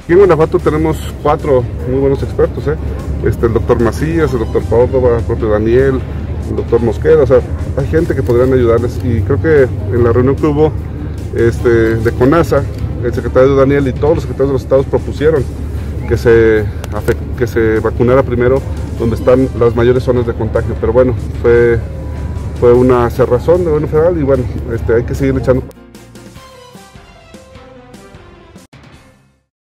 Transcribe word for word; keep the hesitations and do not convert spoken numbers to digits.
Aquí en Guanajuato tenemos cuatro muy buenos expertos, ¿eh? este, el doctor Macías, el doctor Córdoba, el propio Daniel, el doctor Mosquera, o sea, hay gente que podrían ayudarles, y creo que en la reunión que hubo este, de CONASA, el secretario Daniel y todos los secretarios de los estados propusieron que se, que se vacunara primero donde están las mayores zonas de contagio, pero bueno, fue, fue una cerrazón de gobierno federal y bueno, este, hay que seguir echando.